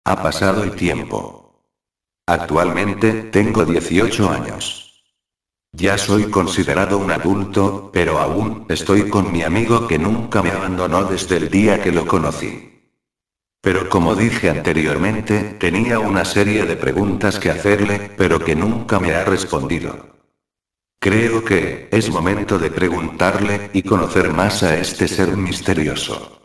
Ha pasado el tiempo. Actualmente, tengo 18 años. Ya soy considerado un adulto, pero aún estoy con mi amigo que nunca me abandonó desde el día que lo conocí. Pero como dije anteriormente, tenía una serie de preguntas que hacerle, pero que nunca me ha respondido. Creo que es momento de preguntarle y conocer más a este ser misterioso.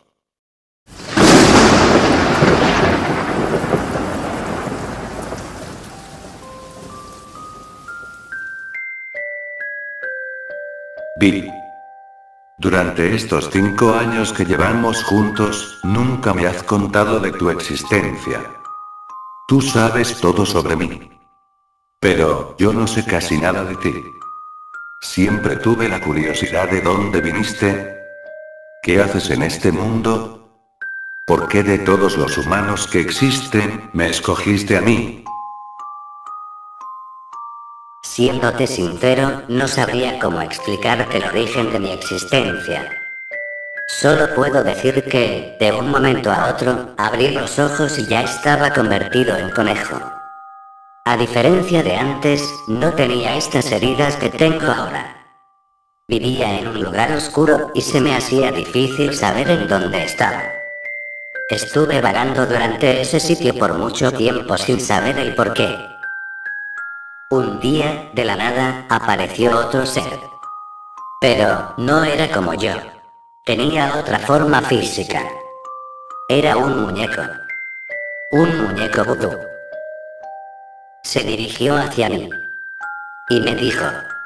Bill. Durante estos 5 años que llevamos juntos, nunca me has contado de tu existencia. Tú sabes todo sobre mí. Pero yo no sé casi nada de ti. Siempre tuve la curiosidad de dónde viniste. ¿Qué haces en este mundo? ¿Por qué de todos los humanos que existen, me escogiste a mí? Siéndote sincero, no sabría cómo explicarte el origen de mi existencia. Solo puedo decir que, de un momento a otro, abrí los ojos y ya estaba convertido en conejo. A diferencia de antes, no tenía estas heridas que tengo ahora. Vivía en un lugar oscuro y se me hacía difícil saber en dónde estaba. Estuve vagando durante ese sitio por mucho tiempo sin saber el porqué. Un día, de la nada, apareció otro ser. Pero no era como yo. Tenía otra forma física. Era un muñeco. Un muñeco vudú. Se dirigió hacia mí. Y me dijo: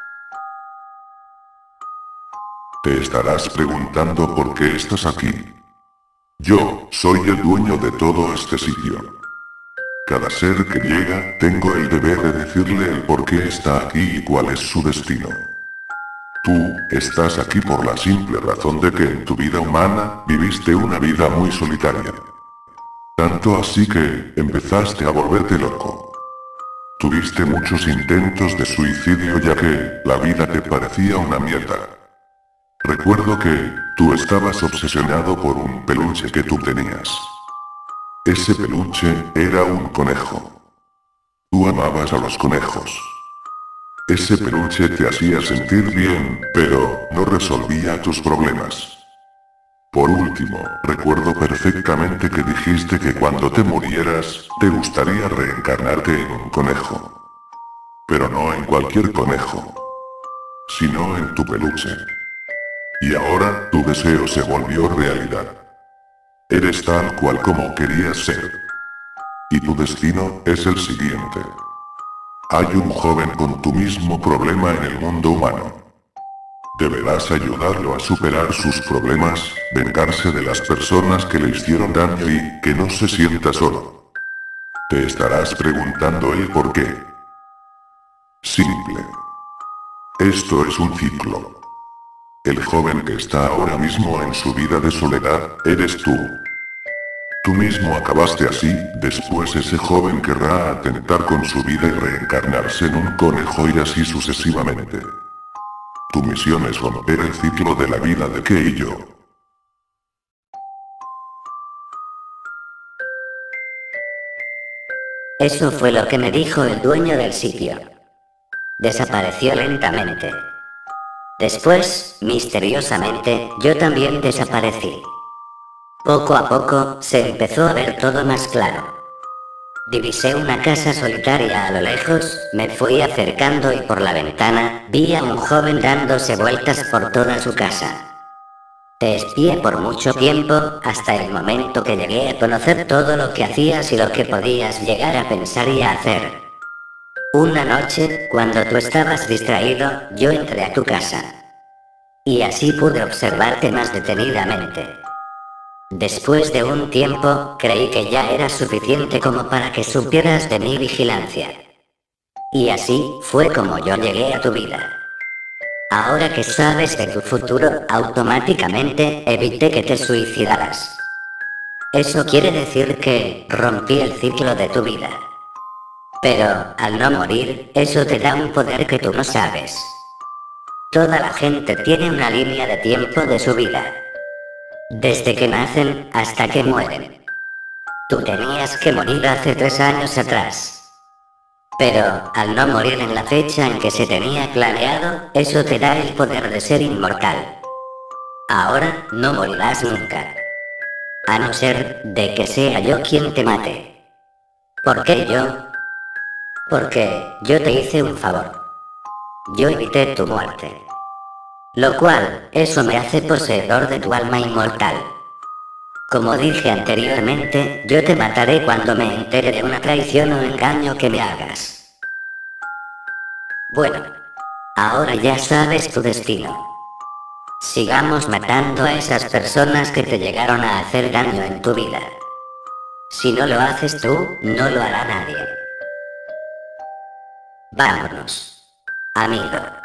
Te estarás preguntando por qué estás aquí. Yo soy el dueño de todo este sitio. Cada ser que llega, tengo el deber de decirle el por qué está aquí y cuál es su destino. Tú estás aquí por la simple razón de que en tu vida humana, viviste una vida muy solitaria. Tanto así que, empezaste a volverte loco. Tuviste muchos intentos de suicidio ya que, la vida te parecía una mierda. Recuerdo que, tú estabas obsesionado por un peluche que tú tenías. Ese peluche era un conejo. Tú amabas a los conejos. Ese peluche te hacía sentir bien, pero no resolvía tus problemas. Por último, recuerdo perfectamente que dijiste que cuando te murieras, te gustaría reencarnarte en un conejo. Pero no en cualquier conejo, sino en tu peluche. Y ahora, tu deseo se volvió realidad. Eres tal cual como querías ser. Y tu destino es el siguiente. Hay un joven con tu mismo problema en el mundo humano. Deberás ayudarlo a superar sus problemas, vengarse de las personas que le hicieron daño y que no se sienta solo. Te estarás preguntando el por qué. Simple. Esto es un ciclo. El joven que está ahora mismo en su vida de soledad, eres tú. Tú mismo acabaste así, después ese joven querrá atentar con su vida y reencarnarse en un conejo y así sucesivamente. Tu misión es romper el ciclo de la vida de Kei y yo. Eso fue lo que me dijo el dueño del sitio. Desapareció lentamente. Después, misteriosamente, yo también desaparecí. Poco a poco, se empezó a ver todo más claro. Divisé una casa solitaria a lo lejos, me fui acercando y por la ventana, vi a un joven dándose vueltas por toda su casa. Te espié por mucho tiempo, hasta el momento que llegué a conocer todo lo que hacías y lo que podías llegar a pensar y a hacer. Una noche, cuando tú estabas distraído, yo entré a tu casa. Y así pude observarte más detenidamente. Después de un tiempo, creí que ya era suficiente como para que supieras de mi vigilancia. Y así fue como yo llegué a tu vida. Ahora que sabes de tu futuro, automáticamente evité que te suicidaras. Eso quiere decir que rompí el ciclo de tu vida. Pero, al no morir, eso te da un poder que tú no sabes. Toda la gente tiene una línea de tiempo de su vida. Desde que nacen hasta que mueren. Tú tenías que morir hace 3 años atrás. Pero, al no morir en la fecha en que se tenía planeado, eso te da el poder de ser inmortal. Ahora no morirás nunca. A no ser de que sea yo quien te mate. ¿Por qué yo? Porque yo te hice un favor. Yo evité tu muerte. Lo cual, eso me hace poseedor de tu alma inmortal. Como dije anteriormente, yo te mataré cuando me entere de una traición o engaño que me hagas. Bueno, ahora ya sabes tu destino. Sigamos matando a esas personas que te llegaron a hacer daño en tu vida. Si no lo haces tú, no lo hará nadie. Vámonos, amigo.